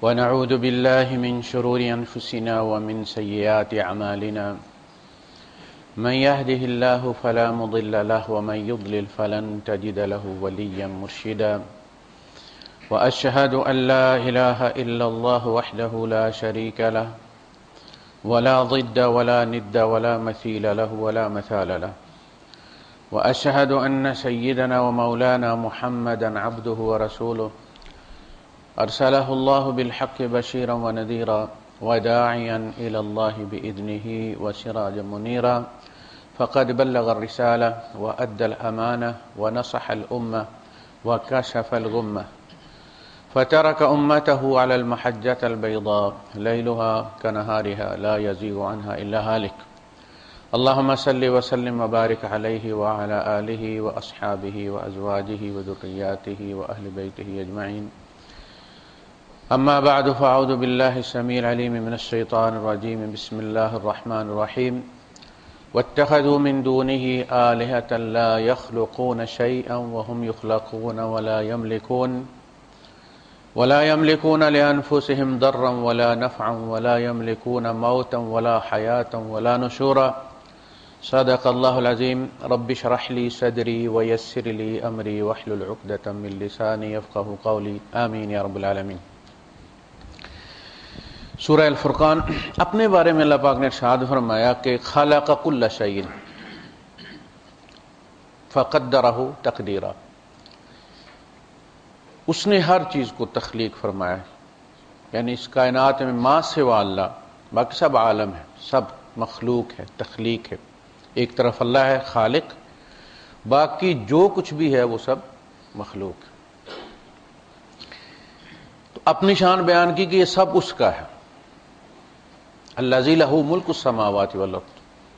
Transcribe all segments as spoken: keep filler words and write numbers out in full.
ونعوذ بالله من شرور أنفسنا ومن سيئات أعمالنا من يهده الله فلا مضل له ومن يضلل فلن تجد له وليا مرشدا وأشهد أن لا إله إلا الله وحده لا شريك له ولا ضد ولا ند ولا مثيل له ولا مثال له وأشهد أن سيدنا ومولانا محمدا عبده ورسوله أرسله الله بالحق بشيرا ونذيرا وداعيا إلى الله بإذنه وسراجا منيرا فقد بلغ الرسالة وأدى الأمانة ونصح الأمة وكشف الغمة فترك أمته على المحجة البيضاء ليلها كنهارها لا يزيغ عنها إلا هالك اللهم صل وسلم وبارك عليه وعلى آله وأصحابه وأزواجه وذرياته وأهل بيته أجمعين أما بعد فأعوذ بالله السميع العليم من الشيطان الرجيم بسم الله الرحمن الرحيم واتخذوا من دونه آلهة لا يخلقون شيئا وهم يخلقون ولا يملكون ولا يملكون لأنفسهم ضرا ولا نفعا ولا يملكون موتا ولا حياة ولا نشورا صدق الله العظيم رب اشرح لي صدري ويسر لي أمري واحلل عقدة من لساني يفقهوا قولي آمين يا رب العالمين۔ سورہ الفرقان اپنے بارے میں اللہ پاک نے ارشاد فرمایا کہ خلق کل شیء فقدرہ تقدیرا، اس نے ہر چیز کو تخلیق فرمایا، یعنی اس کائنات میں ما سوا اللہ باقی سب عالم ہے، سب مخلوق ہے، تخلیق ہے۔ ایک طرف اللہ ہے خالق، باقی جو کچھ بھی ہے وہ سب مخلوق ہے۔ تو اپنی شان بیان کی کہ یہ سب اس کا ہے، الذی لہ ملک السماوات والارض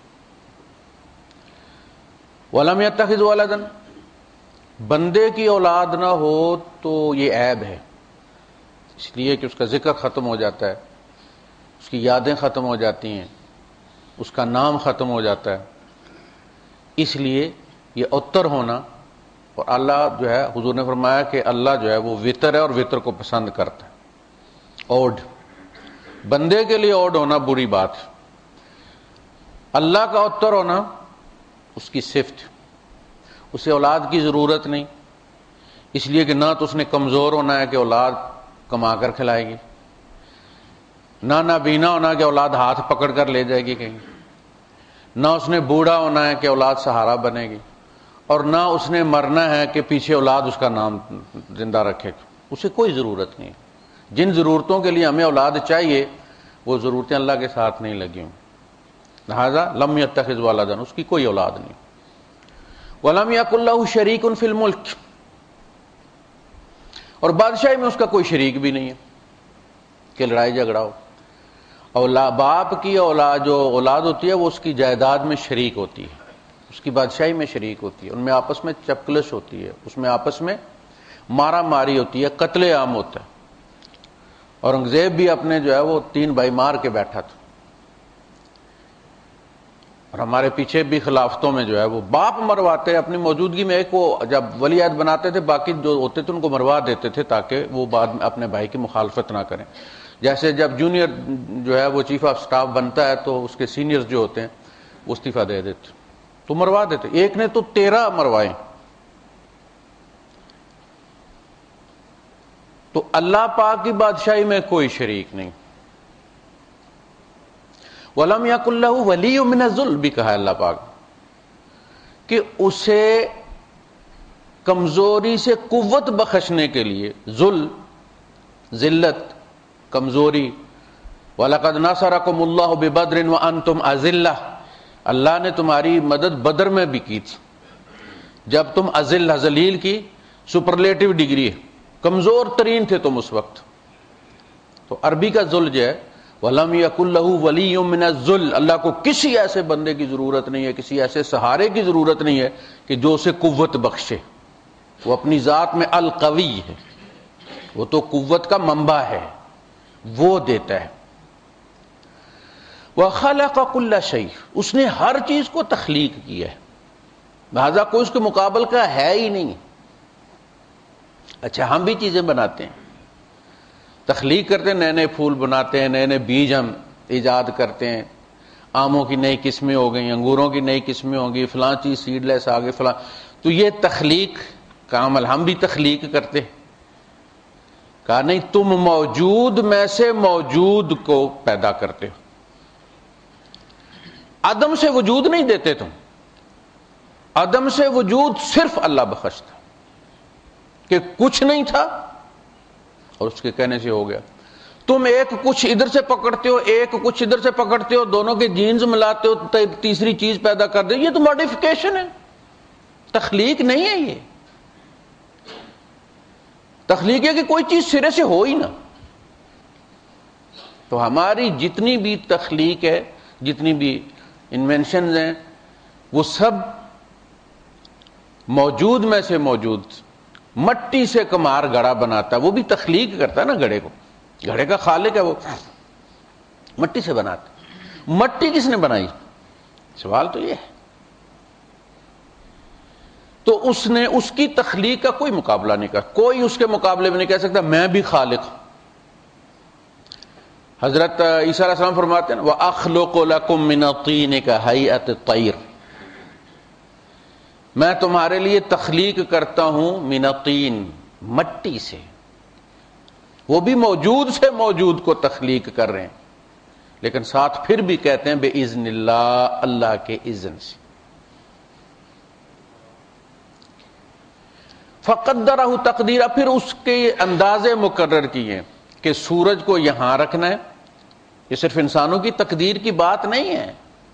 ولم یتخذ ولدا، بندے کی اولاد نہ ہو تو یہ عیب ہے، اس لیے کہ اس کا ذکر ختم ہو جاتا ہے، اس کی یادیں ختم ہو جاتی ہیں، اس کا نام ختم ہو جاتا ہے، اس لیے یہ اتر ہونا۔ اور اللہ جو ہے، حضور نے فرمایا کہ اللہ جو ہے وہ وطر ہے اور وطر کو پسند کرتا ہے۔ اوڈ، بندے کے لیے اوڈ ہونا بری بات ہے، اللہ کا اتر ہونا اس کی صفت، اسے اولاد کی ضرورت نہیں، اس لیے کہ نہ تو اس نے کمزور ہونا ہے کہ اولاد کما کر کھلائے گی، نہ نابینا ہونا کہ اولاد ہاتھ پکڑ کر لے جائے گی کہیں، نہ اس نے بوڑھا ہونا ہے کہ اولاد سہارا بنے گی، اور نہ اس نے مرنا ہے کہ پیچھے اولاد اس کا نام زندہ رکھے گا، اسے کوئی ضرورت نہیں۔ جن ضرورتوں کے لیے ہمیں اولاد چاہیے وہ ضرورتیں اللہ کے ساتھ نہیں لگی ہوں، لہذا لم یتخذ ولدا، اس کی کوئی اولاد نہیں۔ وَلَمْ يَكُنْ لَهُ شَرِيكٌ فِي الْمُلْكِ، اور بادشاہی میں اس کا کوئی شریک بھی نہیں ہے کہ لڑائی جھگڑا ہو۔ اولاد، باپ کی اولاد جو اولاد ہوتی ہے وہ اس کی جائیداد میں شریک ہوتی ہے، اس کی بادشاہی میں شریک ہوتی ہے، ان میں آپس میں چپکلش ہوتی ہے، اس میں آپس میں مارا ماری ہوتی ہے، قتل عام ہوتا ہے۔ اورنگزیب بھی اپنے جو ہے وہ تین بھائی مار کے بیٹھا تھا، اور ہمارے پیچھے بھی خلافتوں میں جو ہے وہ باپ مرواتے اپنی موجودگی میں، ایک وہ جب ولی عہد بناتے تھے باقی جو ہوتے تھے ان کو مروا دیتے تھے تاکہ وہ بعد میں اپنے بھائی کی مخالفت نہ کریں۔ جیسے جب جونیئر جو ہے وہ چیف آف سٹاف بنتا ہے تو اس کے سینئرز جو ہوتے ہیں وہ استعفیٰ دے دیتے تو مروا دیتے، ایک نے تو تیرہ مروائے۔ تو اللہ پاک کی بادشاہی میں کوئی شریک نہیں۔ وَلَمْ يَكُنْ لَهُ وَلِيٌّ مِّنَ الذُّلِّ بھی کہا ہے اللہ پاک کہ اسے کمزوری سے قوت بخشنے کے لیے، ذل ذلت کمزوری، وَلَقَدْ نَصَرَكُمُ اللَّهُ بِبَدْرٍ وَأَنْتُمْ أَذِلَّةٌ، اللہ نے تمہاری مدد بدر میں بھی کی تھی جب تم اذلہ ذلیل کی سپرلیٹو ڈگری ہے، کمزور ترین تھے تم اس وقت۔ تو عربی کا ذل جو ہے وَلَمْ يَكُنْ لَهُ وَلِيٌّ مِّنَ الذُّلِّ، اللہ کو کسی ایسے بندے کی ضرورت نہیں ہے، کسی ایسے سہارے کی ضرورت نہیں ہے کہ جو اسے قوت بخشے۔ وہ اپنی ذات میں القوی ہے، وہ تو قوت کا منبع ہے، وہ دیتا ہے۔ وَخَلَقَ كُلَّ شَيْءٍ، اس نے ہر چیز کو تخلیق کیا ہے، لہذا کوئی اس کے مقابل کا ہے ہی نہیں۔ اچھا ہم بھی چیزیں بناتے ہیں، تخلیق کرتے ہیں، نئے نئے پھول بناتے ہیں، نئے نئے بیج ہم ایجاد کرتے ہیں، آموں کی نئی قسمیں ہو گئی، انگوروں کی نئی قسمیں ہوں گی، فلاں چیز سیڈ لیس آ گئی فلاں. تو یہ تخلیق کا عمل ہم بھی تخلیق کرتے ہیں. کہا نہیں، تم موجود میں سے موجود کو پیدا کرتے ہو، عدم سے وجود نہیں دیتے. تم عدم سے وجود صرف اللہ بخشتا کہ کچھ نہیں تھا اور اس کے کہنے سے ہو گیا. تم ایک کچھ ادھر سے پکڑتے ہو، ایک کچھ ادھر سے پکڑتے ہو، دونوں کے جینز ملاتے ہو، تیسری چیز پیدا کر دے. یہ تو ماڈیفیکیشن ہے، تخلیق نہیں ہے. یہ تخلیق ہے کہ کوئی چیز سرے سے ہو ہی نہ. تو ہماری جتنی بھی تخلیق ہے، جتنی بھی انوینشنز ہیں، وہ سب موجود میں سے موجود. مٹی سے کمار گڑا بناتا ہے، وہ بھی تخلیق کرتا ہے نا گھڑے کو. گھڑے کا خالق ہے، وہ مٹی سے بناتا. مٹی کس نے بنائی؟ سوال تو یہ ہے. تو اس نے اس کی تخلیق کا کوئی مقابلہ نہیں کر، کوئی اس کے مقابلے میں نہیں کہہ سکتا میں بھی خالق ہوں. حضرت عیسیٰ علیہ السلام فرماتے ہیں وَأَخْلُقُ لَكُم مِّنَ الطِّينِ كَهَيْئَةِ الطَّيْرِ، میں تمہارے لیے تخلیق کرتا ہوں من الطین، مٹی سے. وہ بھی موجود سے موجود کو تخلیق کر رہے ہیں، لیکن ساتھ پھر بھی کہتے ہیں بِإِذْنِ اللہ، اللہ کے اذن سے. فَقَدَّرَهُ تقدیرہ، پھر اس کے اندازے مقرر کیے کہ سورج کو یہاں رکھنا ہے. یہ صرف انسانوں کی تقدیر کی بات نہیں ہے.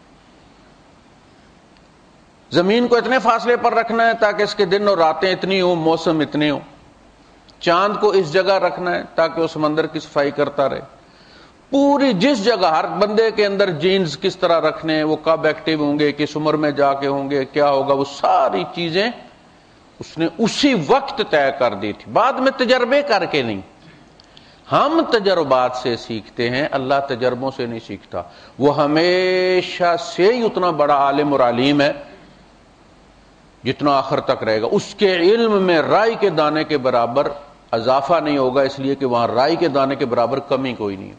زمین کو اتنے فاصلے پر رکھنا ہے تاکہ اس کے دن اور راتیں اتنی ہوں، موسم اتنے ہوں. چاند کو اس جگہ رکھنا ہے تاکہ وہ سمندر کی صفائی کرتا رہے. پوری جس جگہ ہر بندے کے اندر جینز کس طرح رکھنے ہیں، وہ کب ایکٹیو ہوں گے، کس عمر میں جا کے ہوں گے، کیا ہوگا، وہ ساری چیزیں اس نے اسی وقت طے کر دی تھی، بعد میں تجربے کر کے نہیں. ہم تجربات سے سیکھتے ہیں، اللہ تجربوں سے نہیں سیکھتا. وہ ہمیشہ سے ہی اتنا بڑا عالم اور علیم ہے جتنا آخر تک رہے گا. اس کے علم میں رائی کے دانے کے برابر اضافہ نہیں ہوگا، اس لیے کہ وہاں رائی کے دانے کے برابر کمی کوئی نہیں ہے.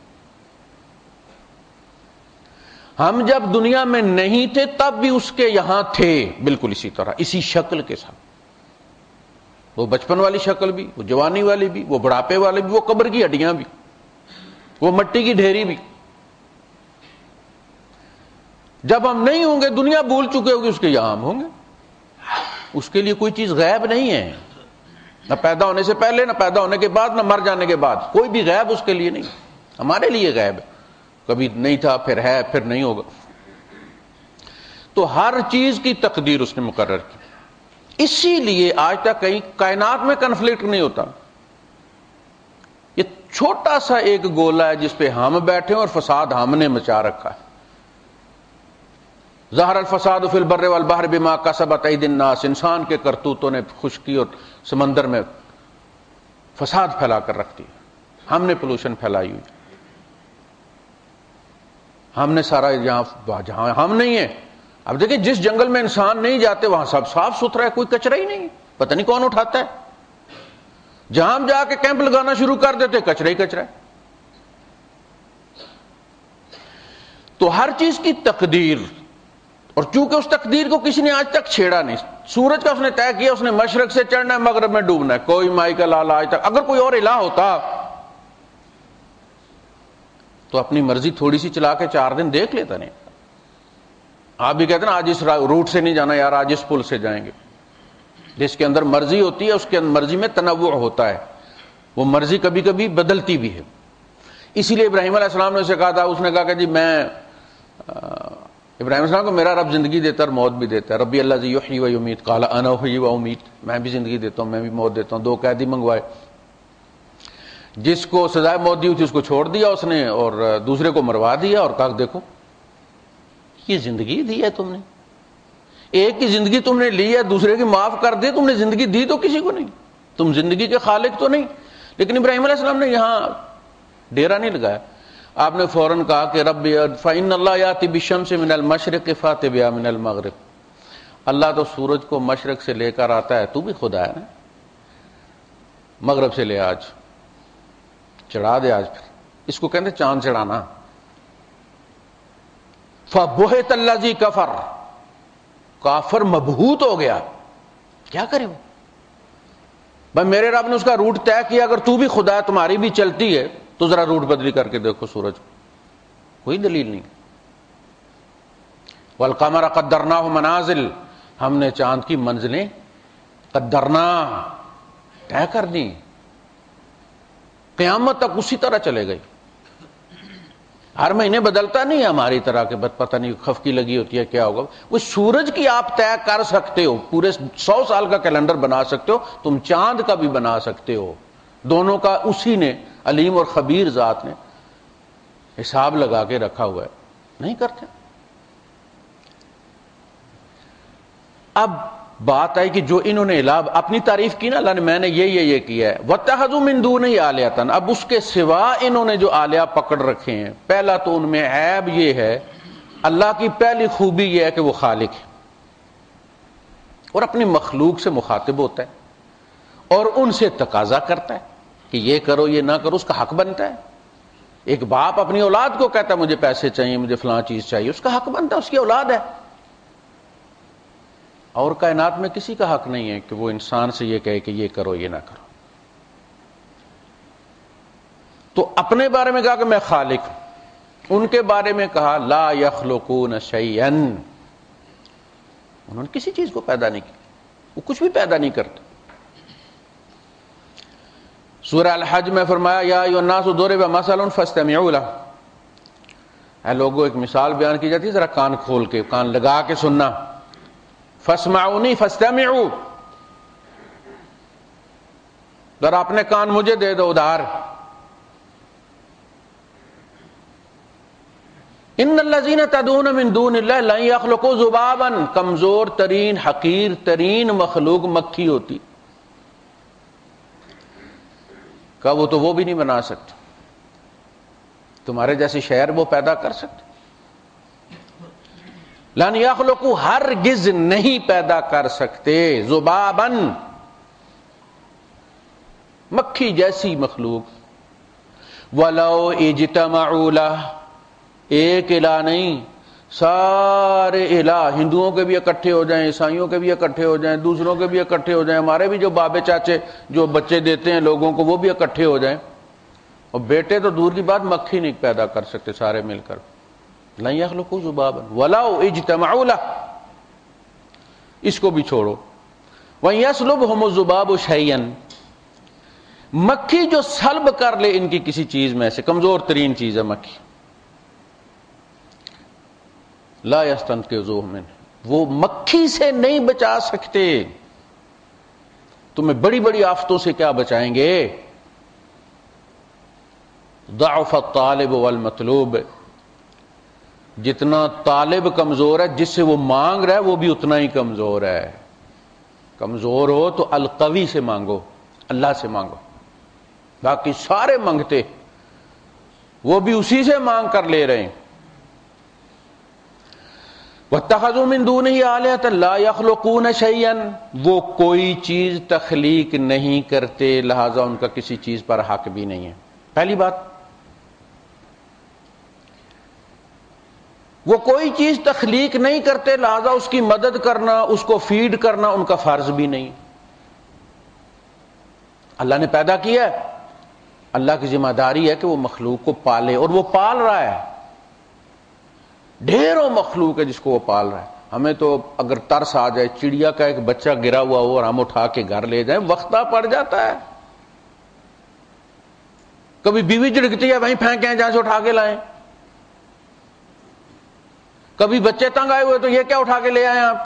ہم جب دنیا میں نہیں تھے تب بھی اس کے یہاں تھے، بالکل اسی طرح، اسی شکل کے ساتھ. وہ بچپن والی شکل بھی، وہ جوانی والی بھی، وہ بڑھاپے والی بھی، وہ قبر کی ہڈیاں بھی، وہ مٹی کی ڈھیری بھی. جب ہم نہیں ہوں گے، دنیا بھول چکے ہوگی، اس کے یہاں ہم ہوں گے. اس کے لیے کوئی چیز غیب نہیں ہے، نہ پیدا ہونے سے پہلے، نہ پیدا ہونے کے بعد، نہ مر جانے کے بعد. کوئی بھی غیب اس کے لیے نہیں. ہمارے لیے غیب ہے، کبھی نہیں تھا، پھر ہے، پھر نہیں ہوگا. تو ہر چیز کی تقدیر اس نے مقرر کی. اسی لیے آج تک کہیں کائنات میں کنفلکٹ نہیں ہوتا. یہ چھوٹا سا ایک گولا ہے جس پہ ہم بیٹھے ہیں اور فساد ہم نے مچا رکھا ہے. ظہر الفساد فی البر والبحر بما کسبت ایدی الناس، انسان کے کرتوتوں نے خشکی اور سمندر میں فساد پھیلا کر رکھ دیا. ہم نے پولوشن پھیلائی ہوئی، ہم نے سارا یہاں جہاں ہم نہیں ہیں. اب دیکھیں جس جنگل میں انسان نہیں جاتے وہاں سب صاف ستھرا ہے، کوئی کچرا ہی نہیں، پتہ نہیں کون اٹھاتا ہے. جہاں ہم جا کے کیمپ لگانا شروع کر دیتے کچرا ہی کچرا ہے. تو ہر چیز کی تقدیر، اور چونکہ اس تقدیر کو کسی نے آج تک چھیڑا نہیں. سورج کا اس نے طے کیا، اس نے مشرق سے چڑھنا ہے، مغرب میں ڈوبنا ہے. کوئی مائی کا لال آج تک، اگر کوئی اور الہ ہوتا تو اپنی مرضی تھوڑی سی چلا کے چار دن دیکھ لیتا. نہیں، آپ بھی کہتے ہیں نا آج اس روٹ سے نہیں جانا یار، آج اس پل سے جائیں گے. جس کے اندر مرضی ہوتی ہے اس کے مرضی میں تنوع ہوتا ہے، وہ مرضی کبھی کبھی بدلتی بھی ہے. اسی لیے ابراہیم علیہ السلام نے اسے کہا تھا، اس نے کہا کہ جی میں ابراہیم علیہ السلام کو میرا رب زندگی دیتا ہے اور موت بھی دیتا ہے. ربی اللہ ذی یحیی و یمیت، قال انا احیی و امیت، میں بھی زندگی دیتا ہوں، میں بھی موت دیتا ہوں. دو قیدی منگوائے، جس کو سزائے موت دی تھی اس کو چھوڑ دیا اس نے، اور دوسرے کو مروا دیا، اور کہا دیکھو یہ زندگی دی ہے تم نے، ایک کی زندگی تم نے لی ہے، دوسرے کی معاف کر دی. تم نے زندگی دی تو کسی کو نہیں، تم زندگی کے خالق تو نہیں. لیکن ابراہیم علیہ السلام نے یہاں ڈیرا نہیں لگایا. آپ نے فوراً کہا کہ رب فإن اللہ یأتی بالشمس من المشرق فأت بہا من المغرب، اللہ تو سورج کو مشرق سے لے کر آتا ہے، تو بھی خدا ہے نا، مغرب سے لے آج. چڑھا دے آج پھر، اس کو کہتے چاند چڑھانا. فَبُهِتَ الَّذِي كَفَرَ، کافر مبہوت ہو گیا. کیا کرے وہ؟ بھائی میرے رب نے اس کا روٹ طے کیا، اگر تو بھی خدا تمہاری بھی چلتی ہے تو ذرا روٹ بدلی کر کے دیکھو سورج. کوئی دلیل نہیں. وَالْقَمَرَ قَدَّرْنَاهُ مَنَازِلَ، ہم نے چاند کی منزلیں قدرنا طے کر دی، قیامت تک اسی طرح چلے گئی. ہر مہینے بدلتا نہیں ہے ہماری طرح کے بت پتہ نہیں خفکی لگی ہوتی ہے کیا ہوگا. وہ سورج کی آپ طے کر سکتے ہو، پورے سو سال کا کیلنڈر بنا سکتے ہو، تم چاند کا بھی بنا سکتے ہو. دونوں کا اسی نے، علیم اور خبیر ذات نے حساب لگا کے رکھا ہوا ہے. نہیں کرتے. اب بات آئی کہ جو انہوں نے الہ اپنی تعریف کی نا اللہ نے، میں نے یہ یہ یہ کیا ہے. وَاتَّخَذُوا مِن دُونِهِ آلِهَةً، اب اس کے سوا انہوں نے جو آلیہ پکڑ رکھے ہیں. پہلا تو ان میں عیب یہ ہے، اللہ کی پہلی خوبی یہ ہے کہ وہ خالق ہے اور اپنی مخلوق سے مخاطب ہوتا ہے اور ان سے تقاضا کرتا ہے کہ یہ کرو یہ نہ کرو، اس کا حق بنتا ہے. ایک باپ اپنی اولاد کو کہتا ہے مجھے پیسے چاہیے، مجھے فلاں چیز چاہیے، اس کا حق بنتا ہے، اس کی اولاد ہے. اور کائنات میں کسی کا حق نہیں ہے کہ وہ انسان سے یہ کہے کہ یہ کرو یہ نہ کرو. تو اپنے بارے میں کہا کہ میں خالق ہوں، ان کے بارے میں کہا لا یخلقون شیئا، انہوں نے کسی چیز کو پیدا نہیں کیا، وہ کچھ بھی پیدا نہیں کرتے. سورہ الحج میں فرمایا یا ایھا الناس ضرب مثل فاستمعوا لہ، اے لوگوں ایک مثال بیان کی جاتی ہے، ذرا کان کھول کے کان لگا کے سننا. فاسمعونی فاستمعوا، ذرا اپنے کان مجھے دے دو ادھار. ان الذین تدعون من دون اللہ لن یخلقوا ذبابا، کمزور ترین حقیر ترین مخلوق مکھی ہوتی، کہ وہ تو وہ بھی نہیں بنا سکتے. تمہارے جیسے شہر وہ پیدا کر سکتے؟ لن یخلقوا، ہرگز نہیں پیدا کر سکتے، ذبابا، مکھی جیسی مخلوق. ولو اجتمعوا لہ، ایک الہ نہیں، سارے الہ، ہندوؤں کے بھی اکٹھے ہو جائیں، عیسائیوں کے بھی اکٹھے ہو جائیں، دوسروں کے بھی اکٹھے ہو جائیں، ہمارے بھی جو بابے چاچے جو بچے دیتے ہیں لوگوں کو وہ بھی اکٹھے ہو جائیں، اور بیٹے تو دور کی بات مکھی نہیں پیدا کر سکتے سارے مل کر. لن یخلقوا ذبابا ولو اجتمعوا لہ، اس کو بھی چھوڑو. وَيَسْلُبْهُمُ الذُّبَابُ شَيْئًا، مکھی جو سلب کر لے ان کی کسی چیز میں سے، کمزور ترین چیز ہے مکھی، لا يستنقذوه منہ، وہ مکھی سے نہیں بچا سکتے. تمہیں بڑی بڑی آفتوں سے کیا بچائیں گے؟ ضعف الطالب والمطلوب، جتنا طالب کمزور ہے جس سے وہ مانگ رہا ہے وہ بھی اتنا ہی کمزور ہے. کمزور ہو تو القوی سے مانگو، اللہ سے مانگو. باقی سارے مانگتے، وہ بھی اسی سے مانگ کر لے رہے ہیں. وَاتَّخَذُوا مِن دُونِهِ آلِهَةً لَا يَخْلُقُونَ شَيْئًا، وہ کوئی چیز تخلیق نہیں کرتے، لہذا ان کا کسی چیز پر حق بھی نہیں ہے. پہلی بات، وہ کوئی چیز تخلیق نہیں کرتے، لہذا اس کی مدد کرنا، اس کو فیڈ کرنا ان کا فرض بھی نہیں. اللہ نے پیدا کیا ہے، اللہ کی ذمہ داری ہے کہ وہ مخلوق کو پالے، اور وہ پال رہا ہے. ڈھیروں مخلوق ہے جس کو وہ پال رہا ہے. ہمیں تو اگر ترس آ جائے، چڑیا کا ایک بچہ گرا ہوا ہو اور ہم اٹھا کے گھر لے جائیں، وقتہ پڑ جاتا ہے. کبھی بیوی جھڑکتی ہے، وہیں پھینکیں جہاں سے اٹھا کے لائیں. کبھی بچے تنگ آئے ہوئے تو یہ کیا اٹھا کے لے آئے آپ.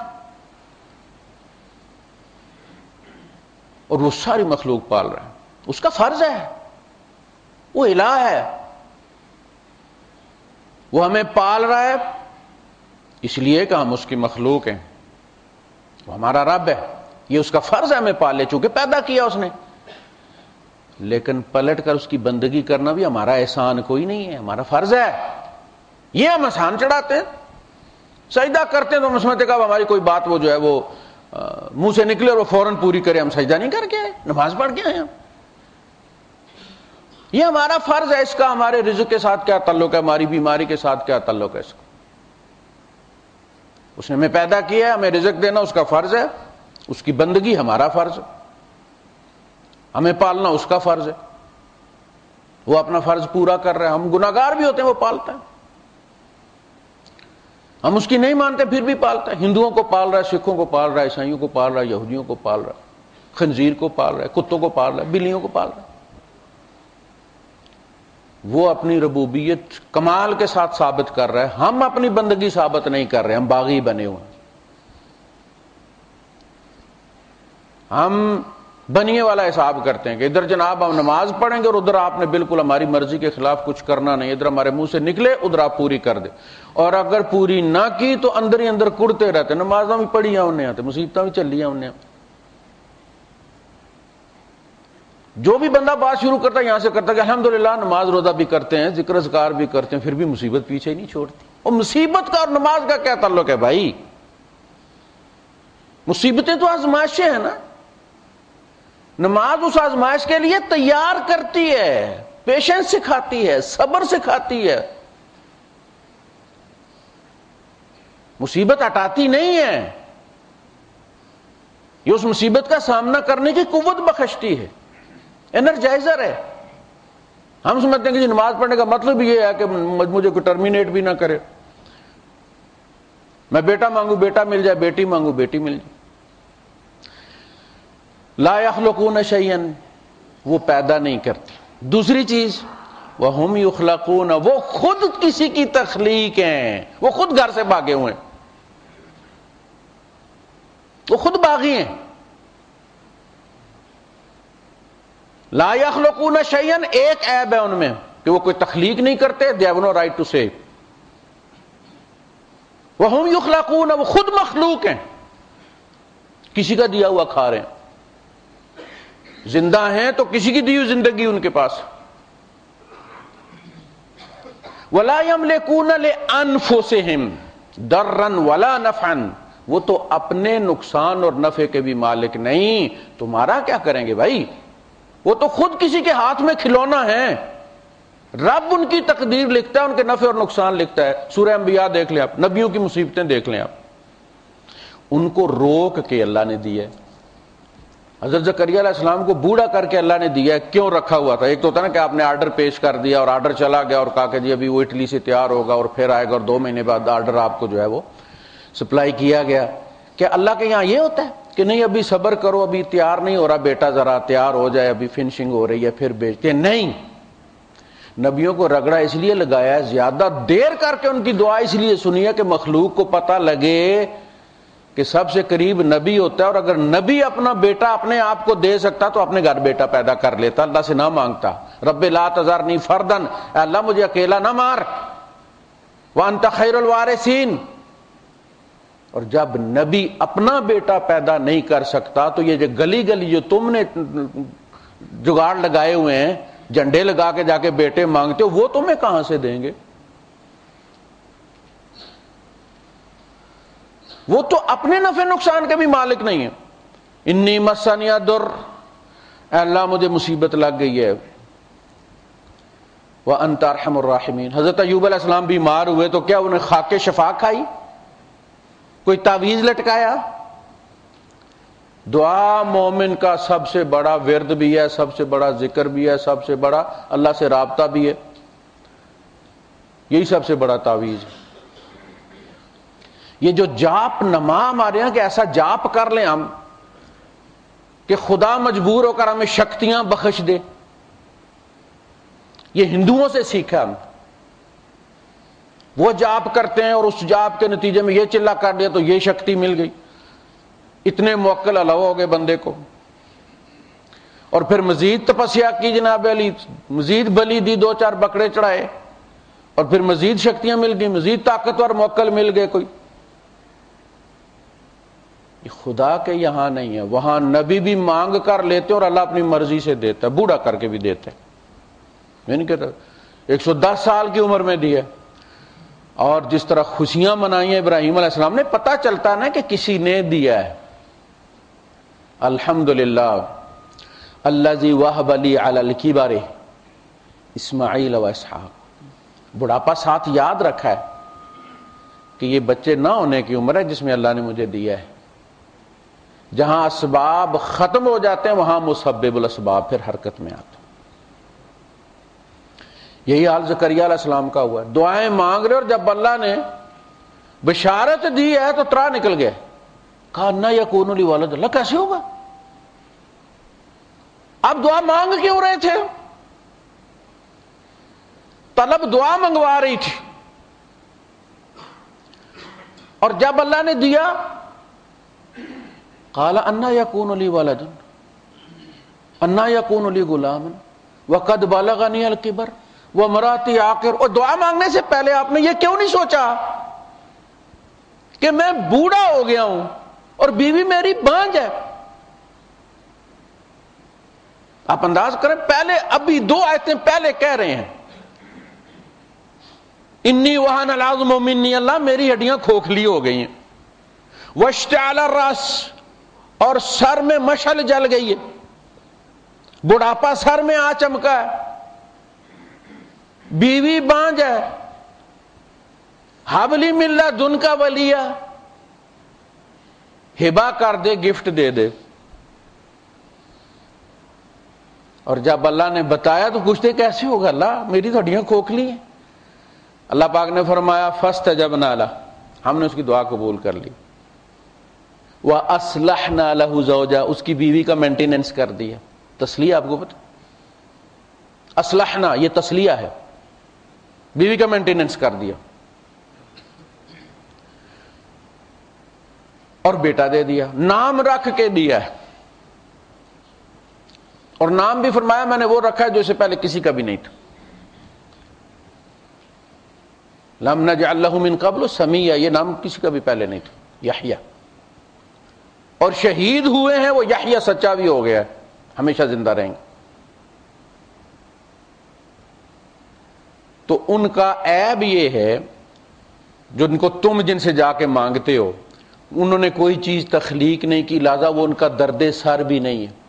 اور وہ ساری مخلوق پال رہا ہے، اس کا فرض ہے، وہ الہ ہے، وہ ہمیں پال رہا ہے اس لیے کہ ہم اس کی مخلوق ہیں، وہ ہمارا رب ہے، یہ اس کا فرض ہے ہمیں پالے، چونکہ پیدا کیا اس نے. لیکن پلٹ کر اس کی بندگی کرنا بھی ہمارا احسان کوئی نہیں ہے، ہمارا فرض ہے. یہ ہم احسان چڑھاتے ہیں، سجدہ کرتے ہیں تو ہم سمجھتے کہ ہماری کوئی بات وہ جو ہے وہ منہ سے نکلے اور وہ فوراً پوری کرے، ہم سجدہ نہیں کر کے آئے، نماز پڑھ کے آئے. ہم یہ ہمارا فرض ہے، اس کا ہمارے رزق کے ساتھ کیا تعلق ہے، ہماری بیماری کے ساتھ کیا تعلق ہے؟ اس کا اس نے ہمیں پیدا کیا ہے، ہمیں رزق دینا اس کا فرض ہے، اس کی بندگی ہمارا فرض ہے، ہمیں پالنا اس کا فرض ہے، وہ اپنا فرض پورا کر رہے ہیں، ہم گناہگار بھی ہوتے ہیں، وہ پالتا ہے، ہم اس کی نہیں مانتے پھر بھی پالتا ہے، ہندوؤں کو پال رہا ہے، سکھوں کو پال رہا ہے، عیسائیوں کو پال رہا ہے، یہودیوں کو پال رہا ہے، خنزیر کو پال رہا ہے، کتوں کو پال رہا ہے، بلیوں کو پال رہا ہے۔ وہ اپنی ربوبیت کمال کے ساتھ ثابت کر رہا ہے، ہم اپنی بندگی ثابت نہیں کر رہے، ہم باغی بنے ہوئے ہیں، ہم بنیے والا حساب کرتے ہیں کہ ادھر جناب ہم نماز پڑھیں گے اور ادھر آپ نے بالکل ہماری مرضی کے خلاف کچھ کرنا نہیں، ادھر ہمارے منہ سے نکلے ادھر آپ پوری کر دیں، اور اگر پوری نہ کی تو اندر ہی اندر کڑتے رہتے، نمازاں بھی پڑھیاں انہیں آتے، مصیبتیں بھی چلیاں انہیں آتے۔ جو بھی بندہ بات شروع کرتا ہے یہاں سے کرتا ہے کہ الحمدللہ نماز روزہ بھی کرتے ہیں، ذکر اذکار بھی کرتے ہیں، پھر بھی مصیبت پیچھے نہیں چھوڑتی۔ اور مصیبت کا اور نماز کا کیا تعلق ہے بھائی؟ مصیبتیں تو آزمائشیں ہیں نا، نماز اس آزمائش کے لیے تیار کرتی ہے، پیشنس سکھاتی ہے، صبر سکھاتی ہے، مصیبت ہٹاتی نہیں ہے، یہ اس مصیبت کا سامنا کرنے کی قوت بخشتی ہے، انرجائزر ہے۔ ہم سمجھتے ہیں کہ جی نماز پڑھنے کا مطلب یہ ہے کہ مجھے کوئی ٹرمینیٹ بھی نہ کرے، میں بیٹا مانگوں بیٹا مل جائے، بیٹی مانگوں بیٹی مل جائے۔ لا یخلقون شیئا، وہ پیدا نہیں کرتے۔ دوسری چیز وہم یخلقون، وہ خود کسی کی تخلیق ہیں، وہ خود گھر سے بھاگے ہوئے ہیں، وہ خود باغی ہیں۔ لا یخلقون شیئا، ایک عیب ہے ان میں کہ وہ کوئی تخلیق نہیں کرتے، they have no right to say۔ وہم یخلقون، وہ خود مخلوق ہیں، کسی کا دیا ہوا کھا رہے ہیں، زندہ ہیں تو کسی کی دی ہوئی زندگی ان کے پاس۔ ولا یملکون لانفسہم ضرا ولا نفعا، وہ تو اپنے نقصان اور نفع کے بھی مالک نہیں، تمہارا کیا کریں گے بھائی؟ وہ تو خود کسی کے ہاتھ میں کھلونا ہے، رب ان کی تقدیر لکھتا ہے، ان کے نفع اور نقصان لکھتا ہے۔ سورہ انبیاء دیکھ لیں آپ، نبیوں کی مصیبتیں دیکھ لیں آپ، ان کو روک کے اللہ نے دی ہے۔ حضرت زکریا علیہ السلام کو بوڑھا کر کے اللہ نے دیا ہے، کیوں رکھا ہوا تھا؟ ایک تو ہوتا نا کہ آپ نے آرڈر پیش کر دیا اور آرڈر چلا گیا اور کہا کہ جی ابھی وہ اٹلی سے تیار ہوگا اور پھر آئے گا، اور دو مہینے بعد آرڈر آپ کو جو ہے وہ سپلائی کیا گیا۔ کہ اللہ کے یہاں یہ ہوتا ہے کہ نہیں ابھی صبر کرو، ابھی تیار نہیں ہو رہا بیٹا، ذرا تیار ہو جائے، ابھی فنشنگ ہو رہی ہے پھر بیچتے ہیں؟ نہیں، نبیوں کو رگڑا اس لیے لگایا ہے، زیادہ دیر کر کے ان کی دعا اس لیے سنی ہے کہ مخلوق کو پتہ لگے کہ سب سے قریب نبی ہوتا ہے، اور اگر نبی اپنا بیٹا اپنے آپ کو دے سکتا تو اپنے گھر بیٹا پیدا کر لیتا، اللہ سے نہ مانگتا۔ رب لا تذرنی فردن، اے اللہ مجھے اکیلا نہ مار، وانت خیر الوارثین۔ اور جب نبی اپنا بیٹا پیدا نہیں کر سکتا تو یہ جو گلی گلی جو تم نے جگاڑ لگائے ہوئے ہیں، جھنڈے لگا کے جا کے بیٹے مانگتے ہو، وہ تمہیں کہاں سے دیں گے؟ وہ تو اپنے نفع نقصان کے بھی مالک نہیں ہے۔ انی مسنی الضر، اے اللہ مجھے مصیبت لگ گئی ہے، وانت ارحم الراحمین۔ حضرت ایوب علیہ السلام بیمار ہوئے تو کیا انہیں خاک شفا کھائی؟ کوئی تعویذ لٹکایا؟ دعا مومن کا سب سے بڑا ورد بھی ہے، سب سے بڑا ذکر بھی ہے، سب سے بڑا اللہ سے رابطہ بھی ہے، یہی سب سے بڑا تعویذ ہے۔ یہ جو جاپ نما ہمارے یہاں کہ ایسا جاپ کر لیں ہم کہ خدا مجبور ہو کر ہمیں شکتیاں بخش دے، یہ ہندوؤں سے سیکھا ہم۔ وہ جاپ کرتے ہیں اور اس جاپ کے نتیجے میں یہ چلا کر دیا تو یہ شکتی مل گئی، اتنے موکل علاوہ ہو گئے بندے کو، اور پھر مزید تپسیا کی جناب علی، مزید بلی دی، دو چار بکرے چڑھائے، اور پھر مزید شکتیاں مل گئی، مزید طاقتور موکل مل گئے کوئی۔ یہ خدا کے یہاں نہیں ہے، وہاں نبی بھی مانگ کر لیتے اور اللہ اپنی مرضی سے دیتا ہے، بوڑھا کر کے بھی دیتے ہیں۔ میں نہیں کہتا ایک سو دس سال کی عمر میں دیا، اور جس طرح خوشیاں منائی ہیں ابراہیم علیہ السلام نے، پتہ چلتا نا کہ کسی نے دیا ہے۔ الحمدللہ الذی وہب لی علی الکبر اسماعیل و اسحاق، بڑھاپا ساتھ یاد رکھا ہے کہ یہ بچے نہ ہونے کی عمر ہے جس میں اللہ نے مجھے دیا ہے. جہاں اسباب ختم ہو جاتے ہیں وہاں مسبب الاسباب پھر حرکت میں آتے ہیں. یہی حال زکریا علیہ السلام کا ہوا ہے. دعائیں مانگ رہے اور جب اللہ نے بشارت دی ہے تو ترا نکل گیا. کہا نہ یکون لی ولد، اللہ کیسے ہوگا؟ آپ دعا مانگ کیوں رہے تھے؟ طلب دعا منگوا رہی تھی، اور جب اللہ نے دیا قال انا یکون لی ولد انا یکون لی غلام وقد بلغنی الکبر وامرأتی عاقر. اور دعا مانگنے سے پہلے آپ نے یہ کیوں نہیں سوچا کہ میں بوڑھا ہو گیا ہوں اور بیوی میری بانجھ ہے؟ آپ انداز کریں، پہلے ابھی دو آیتیں پہلے کہہ رہے ہیں انی وہن العظم منی، اللہ میری ہڈیاں کھوکھلی ہو گئی ہیں. واشتعل الراس، اور سر میں مشعل جل گئی ہے، بڑھاپا سر میں آ چمکا ہے، بیوی بانجھ ہے. حبلی من لدن کا ولیہ، ہبا کر دے، گفٹ دے دے. اور جب اللہ نے بتایا تو پوچھتے کیسے ہوگا؟ اللہ میری تو ہڈیاں کھوکھلی ہیں. اللہ پاک نے فرمایا فاستجبنا لہ، ہم نے اس کی دعا قبول کر لی. وَأَصْلَحْنَا لَهُ زَوْجَهُ، اس کی بیوی کا مینٹیننس کر دیا. تسلیہ آپ کو پتہ، اصلحنا یہ تسلیہ ہے، بیوی کا مینٹیننس کر دیا اور بیٹا دے دیا. نام رکھ کے دیا ہے، اور نام بھی فرمایا میں نے وہ رکھا ہے جو اس سے پہلے کسی کا بھی نہیں تھا. لم نجعل له من قبل سمیہ، یہ نام کسی کا بھی پہلے نہیں تھا، یحییٰ. اور شہید ہوئے ہیں وہ یحییٰ سچا بھی ہو گیا ہے، ہمیشہ زندہ رہیں گے. تو ان کا عیب یہ ہے جو ان کو تم جن سے جا کے مانگتے ہو، انہوں نے کوئی چیز تخلیق نہیں کی، لہذا وہ ان کا درد سر بھی نہیں ہے.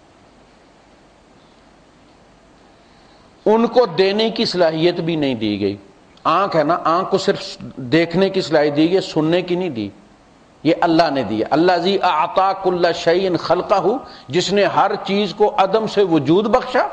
ان کو دینے کی صلاحیت بھی نہیں دی گئی. آنکھ ہے نا، آنکھ کو صرف دیکھنے کی صلاحیت دی گئی، سننے کی نہیں دی. یہ اللہ نے دیا. اللہ ذی اعطا کل شیء خلقہ، جس نے ہر چیز کو عدم سے وجود بخشا.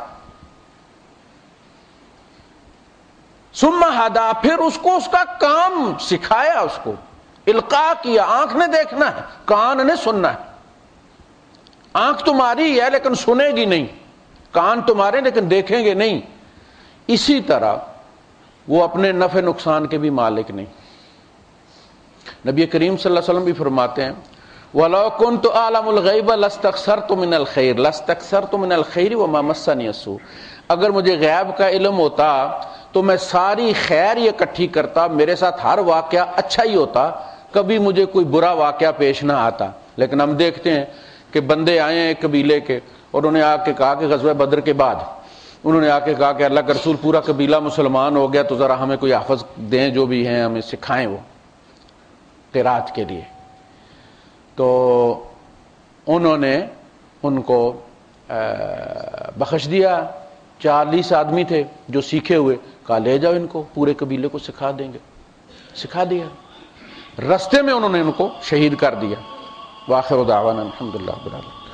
ثم ہدا، پھر اس کو اس کا کام سکھایا، اس کو القاء کیا. آنکھ نے دیکھنا ہے، کان نے سننا ہے. آنکھ تمہاری ہے لیکن سنے گی نہیں، کان تمہارے لیکن دیکھیں گے نہیں. اسی طرح وہ اپنے نفع نقصان کے بھی مالک نہیں. نبی کریم صلی اللہ علیہ وسلم بھی فرماتے ہیں وَلَوْ كُنْتُ أَعْلَمُ الْغَيْبَ لَاسْتَكْثَرْتُ مِنَ الْخَيْرِ لَاسْتَكْثَرْتُ مِنَ الْخَيْرِ وَمَا مَسَّنِيَ السُّوءُ. اگر مجھے غیب کا علم ہوتا تو میں ساری خیر یہ اکٹھی کرتا، میرے ساتھ ہر واقعہ اچھا ہی ہوتا، کبھی مجھے کوئی برا واقعہ پیش نہ آتا. لیکن ہم دیکھتے ہیں کہ بندے آئے ہیں ایک قبیلے کے، اور انہوں نے آ کے کہا کہ غزوہ بدر کے بعد انہوں نے آ کے کہا کہ اللہ کا رسول پورا قبیلہ مسلمان ہو گیا، تو ذرا ہمیں کوئی حافظ دیں، جو بھی ہیں ہمیں سکھائیں وہ قرات کے لیے. تو انہوں نے ان کو بخش دیا. چالیس آدمی تھے جو سیکھے ہوئے، کہا لے جاؤ ان کو، پورے قبیلے کو سکھا دیں گے. سکھا دیا. رستے میں انہوں نے ان کو شہید کر دیا. وآخر دعوانا الحمدللہ رب العالمین.